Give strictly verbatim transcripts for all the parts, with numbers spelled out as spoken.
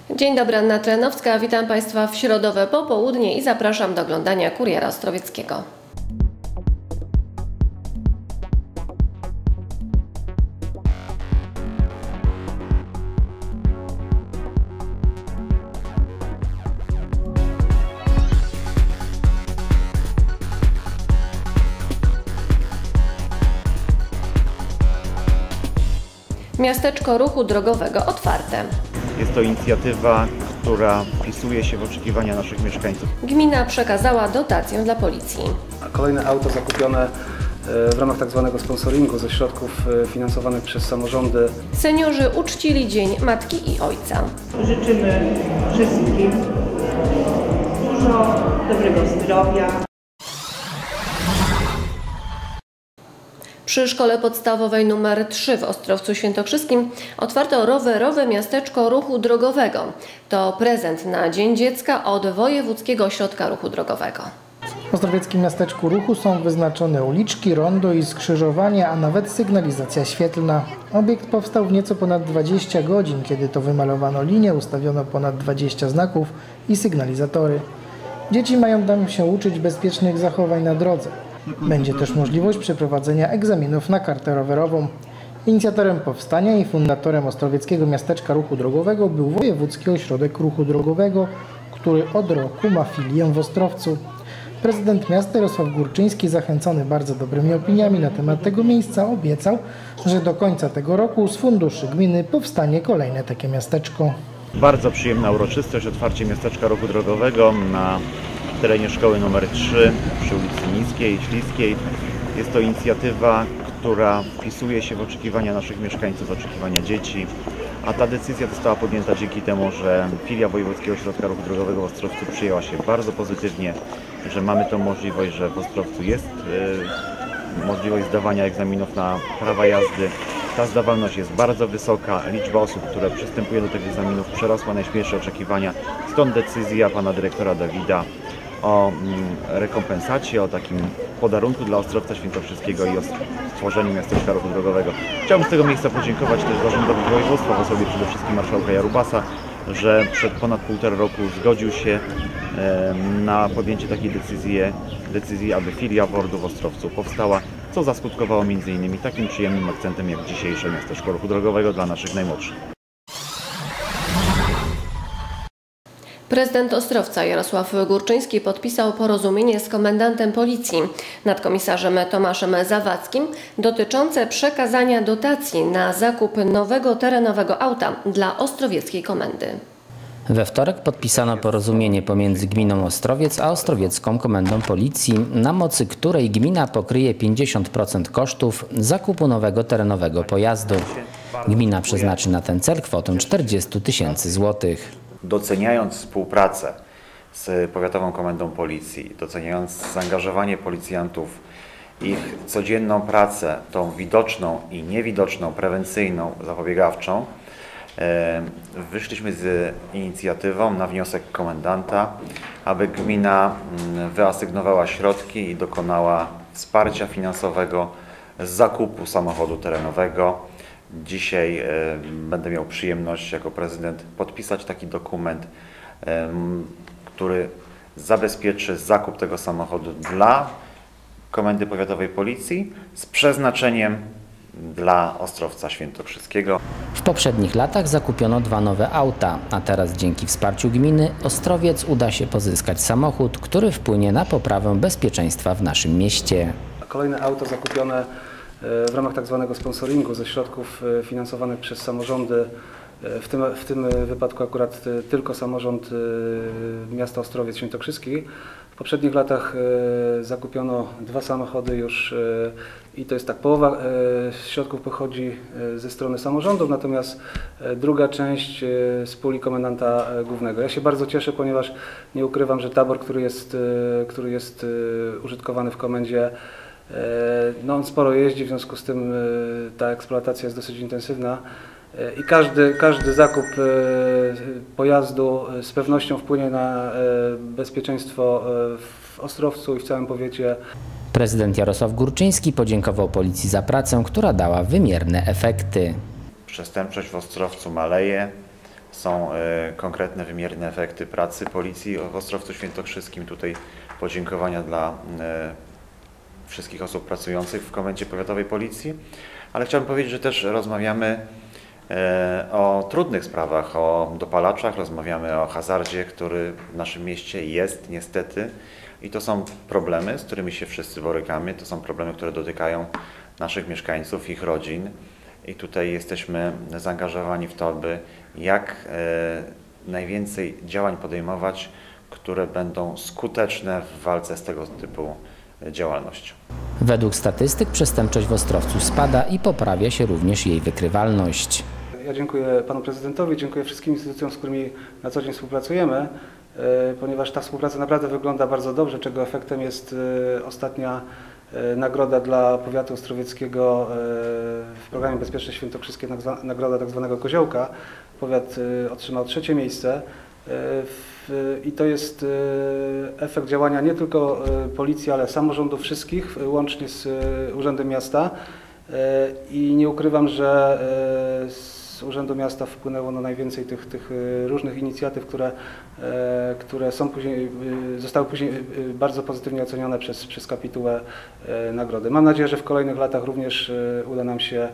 Dzień dobry, Anna Trenowska. Witam Państwa w środowe popołudnie i zapraszam do oglądania Kuriera Ostrowieckiego. Miasteczko ruchu drogowego otwarte. Jest to inicjatywa, która wpisuje się w oczekiwania naszych mieszkańców. Gmina przekazała dotację dla policji. Kolejne auto zakupione w ramach tak zwanego sponsoringu ze środków finansowanych przez samorządy. Seniorzy uczcili Dzień Matki i Ojca. Życzymy wszystkim dużo dobrego zdrowia. Przy szkole podstawowej numer trzy w Ostrowcu Świętokrzyskim otwarto rowerowe miasteczko ruchu drogowego. To prezent na Dzień Dziecka od Wojewódzkiego Ośrodka Ruchu Drogowego. W ostrowieckim miasteczku ruchu są wyznaczone uliczki, rondo i skrzyżowania, a nawet sygnalizacja świetlna. Obiekt powstał w nieco ponad dwadzieścia godzin, kiedy to wymalowano linię, ustawiono ponad dwadzieścia znaków i sygnalizatory. Dzieci mają tam się uczyć bezpiecznych zachowań na drodze. Będzie też możliwość przeprowadzenia egzaminów na kartę rowerową. Inicjatorem powstania i fundatorem Ostrowieckiego Miasteczka Ruchu Drogowego był Wojewódzki Ośrodek Ruchu Drogowego, który od roku ma filię w Ostrowcu. Prezydent miasta Jarosław Górczyński, zachęcony bardzo dobrymi opiniami na temat tego miejsca, obiecał, że do końca tego roku z funduszy gminy powstanie kolejne takie miasteczko. Bardzo przyjemna uroczystość, otwarcie miasteczka ruchu drogowego na terenie szkoły numer trzy przy ulicy Niskiej i Śliskiej. Jest to inicjatywa, która wpisuje się w oczekiwania naszych mieszkańców, oczekiwania dzieci, a ta decyzja została podjęta dzięki temu, że filia Wojewódzkiego Ośrodka Ruchu Drogowego w Ostrowcu przyjęła się bardzo pozytywnie, że mamy tą możliwość, że w Ostrowcu jest yy, możliwość zdawania egzaminów na prawa jazdy. Ta zdawalność jest bardzo wysoka, liczba osób, które przystępuje do tych egzaminów, przerosła najśmielsze oczekiwania, stąd decyzja pana dyrektora Dawida o rekompensacie, o takim podarunku dla Ostrowca Świętokrzyskiego i o stworzeniu miasteczka ruchu drogowego. Chciałbym z tego miejsca podziękować też zarządowi województwa, w osobie przede wszystkim marszałka Jarubasa, że przed ponad półtora roku zgodził się na podjęcie takiej decyzji, decyzji aby filia WORD-u w Ostrowcu powstała, co zaskutkowało między innymi takim przyjemnym akcentem jak dzisiejsze miasteczko ruchu drogowego dla naszych najmłodszych. Prezydent Ostrowca Jarosław Górczyński podpisał porozumienie z komendantem policji, nadkomisarzem Tomaszem Zawadzkim, dotyczące przekazania dotacji na zakup nowego terenowego auta dla ostrowieckiej komendy. We wtorek podpisano porozumienie pomiędzy gminą Ostrowiec a Ostrowiecką Komendą Policji, na mocy której gmina pokryje pięćdziesiąt procent kosztów zakupu nowego terenowego pojazdu. Gmina przeznaczy na ten cel kwotę czterdzieści tysięcy złotych. Doceniając współpracę z Powiatową Komendą Policji, doceniając zaangażowanie policjantów, ich codzienną pracę, tą widoczną i niewidoczną, prewencyjną, zapobiegawczą, wyszliśmy z inicjatywą na wniosek komendanta, aby gmina wyasygnowała środki i dokonała wsparcia finansowego z zakupu samochodu terenowego. Dzisiaj e, będę miał przyjemność jako prezydent podpisać taki dokument, e, który zabezpieczy zakup tego samochodu dla Komendy Powiatowej Policji z przeznaczeniem dla Ostrowca Świętokrzyskiego. W poprzednich latach zakupiono dwa nowe auta, a teraz dzięki wsparciu gminy Ostrowiec uda się pozyskać samochód, który wpłynie na poprawę bezpieczeństwa w naszym mieście. Kolejne auto zakupione w ramach tak zwanego sponsoringu ze środków finansowanych przez samorządy, w tym, w tym wypadku akurat tylko samorząd miasta Ostrowiec Świętokrzyski. W poprzednich latach zakupiono dwa samochody już i to jest tak, połowa środków pochodzi ze strony samorządów, natomiast druga część z puli komendanta głównego. Ja się bardzo cieszę, ponieważ nie ukrywam, że tabor, który jest, który jest użytkowany w komendzie, no on sporo jeździ, w związku z tym ta eksploatacja jest dosyć intensywna i każdy, każdy zakup pojazdu z pewnością wpłynie na bezpieczeństwo w Ostrowcu i w całym powiecie. Prezydent Jarosław Górczyński podziękował policji za pracę, która dała wymierne efekty. Przestępczość w Ostrowcu maleje, są konkretne, wymierne efekty pracy Policji w Ostrowcu Świętokrzyskim. Tutaj podziękowania dla wszystkich osób pracujących w Komendzie Powiatowej Policji, ale chciałbym powiedzieć, że też rozmawiamy o trudnych sprawach, o dopalaczach, rozmawiamy o hazardzie, który w naszym mieście jest niestety i to są problemy, z którymi się wszyscy borykamy, to są problemy, które dotykają naszych mieszkańców, ich rodzin i tutaj jesteśmy zaangażowani w to, by jak najwięcej działań podejmować, które będą skuteczne w walce z tego typu działalnością. Według statystyk przestępczość w Ostrowcu spada i poprawia się również jej wykrywalność. Ja dziękuję panu prezydentowi, dziękuję wszystkim instytucjom, z którymi na co dzień współpracujemy, ponieważ ta współpraca naprawdę wygląda bardzo dobrze, czego efektem jest ostatnia nagroda dla powiatu ostrowieckiego w programie Bezpieczne Świętokrzyskie, nagroda tak zwanego Koziołka. Powiat otrzymał trzecie miejsce. I to jest efekt działania nie tylko policji, ale samorządów wszystkich, łącznie z Urzędem Miasta. I nie ukrywam, że z Urzędu Miasta wpłynęło na najwięcej tych, tych różnych inicjatyw, które, które są później, zostały później bardzo pozytywnie ocenione przez, przez kapitułę nagrody. Mam nadzieję, że w kolejnych latach również uda nam się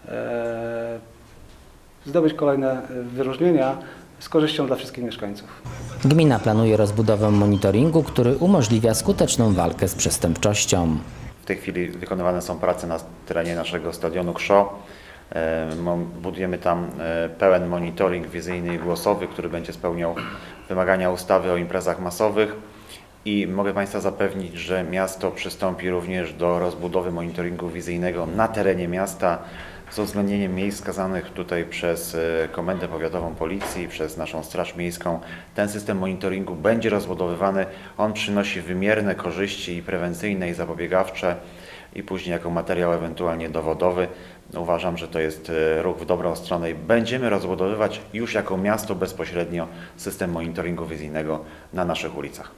zdobyć kolejne wyróżnienia z korzyścią dla wszystkich mieszkańców. Gmina planuje rozbudowę monitoringu, który umożliwia skuteczną walkę z przestępczością. W tej chwili wykonywane są prace na terenie naszego stadionu Krzoo. Budujemy tam pełen monitoring wizyjny i głosowy, który będzie spełniał wymagania ustawy o imprezach masowych i mogę Państwa zapewnić, że miasto przystąpi również do rozbudowy monitoringu wizyjnego na terenie miasta z uwzględnieniem miejsc wskazanych tutaj przez Komendę Powiatową Policji, przez naszą Straż Miejską. Ten system monitoringu będzie rozbudowywany, on przynosi wymierne korzyści i prewencyjne i zapobiegawcze i później jako materiał ewentualnie dowodowy. Uważam, że to jest ruch w dobrą stronę i będziemy rozbudowywać już jako miasto bezpośrednio system monitoringu wizyjnego na naszych ulicach.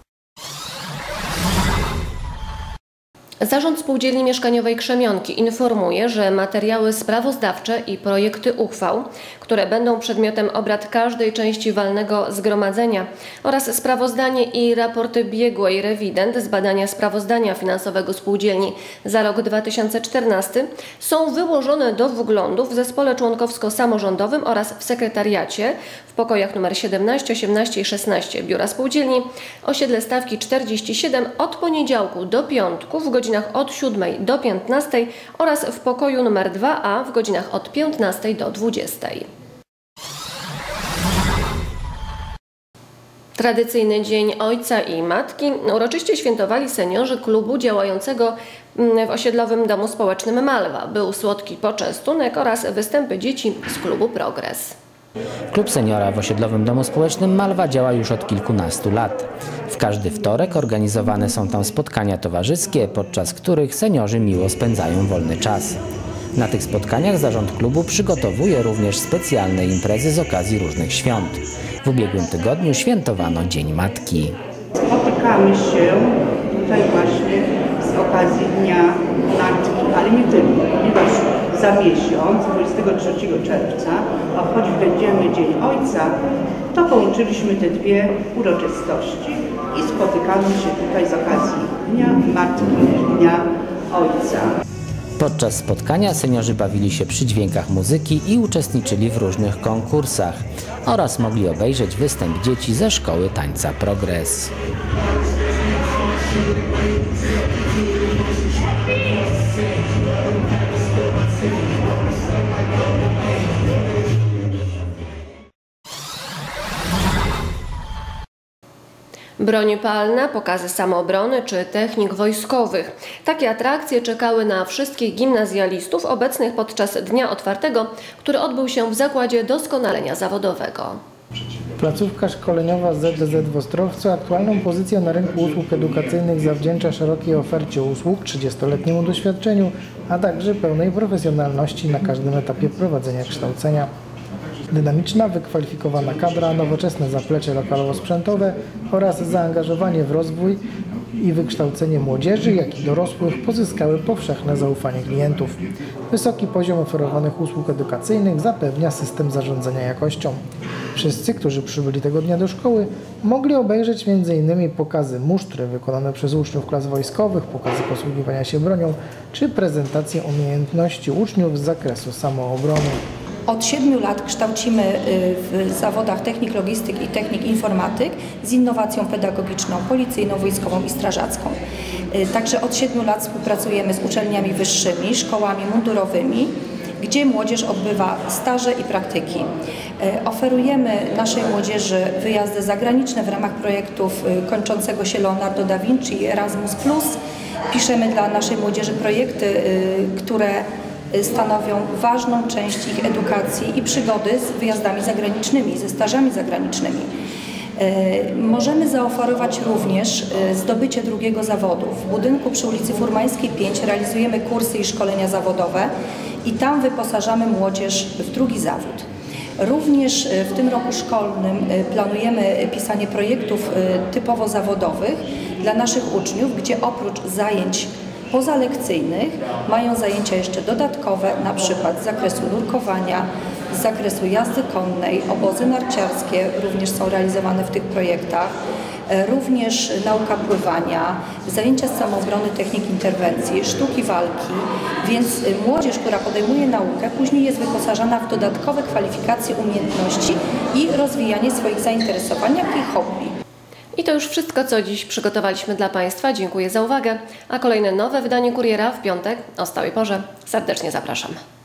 Zarząd Spółdzielni Mieszkaniowej Krzemionki informuje, że materiały sprawozdawcze i projekty uchwał, które będą przedmiotem obrad każdej części walnego zgromadzenia oraz sprawozdanie i raporty biegłej rewident z badania sprawozdania finansowego spółdzielni za rok dwa tysiące czternasty są wyłożone do wglądu w zespole członkowsko-samorządowym oraz w sekretariacie w pokojach nr siedemnaście, osiemnaście i szesnaście Biura Spółdzielni, osiedle Stawki czterdzieści siedem od poniedziałku do piątku w godzinach od siódmej do piętnastej oraz w pokoju nr dwa A w godzinach od piętnastej do dwudziestej. Tradycyjny Dzień Ojca i Matki uroczyście świętowali seniorzy klubu działającego w osiedlowym domu społecznym Malwa. Był słodki poczęstunek oraz występy dzieci z klubu Progres. Klub Seniora w osiedlowym domu społecznym Malwa działa już od kilkunastu lat. W każdy wtorek organizowane są tam spotkania towarzyskie, podczas których seniorzy miło spędzają wolny czas. Na tych spotkaniach zarząd klubu przygotowuje również specjalne imprezy z okazji różnych świąt. W ubiegłym tygodniu świętowano Dzień Matki. Spotykamy się tutaj właśnie z okazji Dnia Matki, ale nie tylko, ponieważ za miesiąc, dwudziestego trzeciego czerwca, obchodzić będziemy Dzień Ojca, to połączyliśmy te dwie uroczystości i spotykamy się tutaj z okazji Dnia Matki i Dnia Ojca. Podczas spotkania seniorzy bawili się przy dźwiękach muzyki i uczestniczyli w różnych konkursach oraz mogli obejrzeć występ dzieci ze szkoły tańca Progres. Broń palna, pokazy samoobrony czy technik wojskowych. Takie atrakcje czekały na wszystkich gimnazjalistów obecnych podczas dnia otwartego, który odbył się w Zakładzie Doskonalenia Zawodowego. Placówka szkoleniowa Z D Z w Ostrowcu aktualną pozycję na rynku usług edukacyjnych zawdzięcza szerokiej ofercie usług, trzydziestoletniemu doświadczeniu, a także pełnej profesjonalności na każdym etapie prowadzenia kształcenia. Dynamiczna, wykwalifikowana kadra, nowoczesne zaplecze lokalowo-sprzętowe oraz zaangażowanie w rozwój i wykształcenie młodzieży, jak i dorosłych pozyskały powszechne zaufanie klientów. Wysoki poziom oferowanych usług edukacyjnych zapewnia system zarządzania jakością. Wszyscy, którzy przybyli tego dnia do szkoły, mogli obejrzeć między innymi pokazy musztry wykonane przez uczniów klas wojskowych, pokazy posługiwania się bronią, czy prezentację umiejętności uczniów z zakresu samoobrony. Od siedmiu lat kształcimy w zawodach technik logistyk i technik informatyk z innowacją pedagogiczną, policyjną, wojskową i strażacką. Także od siedmiu lat współpracujemy z uczelniami wyższymi, szkołami mundurowymi, gdzie młodzież odbywa staże i praktyki. Oferujemy naszej młodzieży wyjazdy zagraniczne w ramach projektów kończącego się Leonardo da Vinci i Erasmus plus. Piszemy dla naszej młodzieży projekty, które stanowią ważną część ich edukacji i przygody z wyjazdami zagranicznymi, ze stażami zagranicznymi. Możemy zaoferować również zdobycie drugiego zawodu. W budynku przy ulicy Furmańskiej pięć realizujemy kursy i szkolenia zawodowe i tam wyposażamy młodzież w drugi zawód. Również w tym roku szkolnym planujemy pisanie projektów typowo zawodowych dla naszych uczniów, gdzie oprócz zajęć pozalekcyjnych mają zajęcia jeszcze dodatkowe, na przykład z zakresu nurkowania, z zakresu jazdy konnej, obozy narciarskie również są realizowane w tych projektach, również nauka pływania, zajęcia z samoobrony, technik interwencji, sztuki walki, więc młodzież, która podejmuje naukę, później jest wyposażana w dodatkowe kwalifikacje, umiejętności i rozwijanie swoich zainteresowań, jak i hobby. I to już wszystko, co dziś przygotowaliśmy dla Państwa. Dziękuję za uwagę, a kolejne nowe wydanie Kuriera w piątek o stałej porze. Serdecznie zapraszam.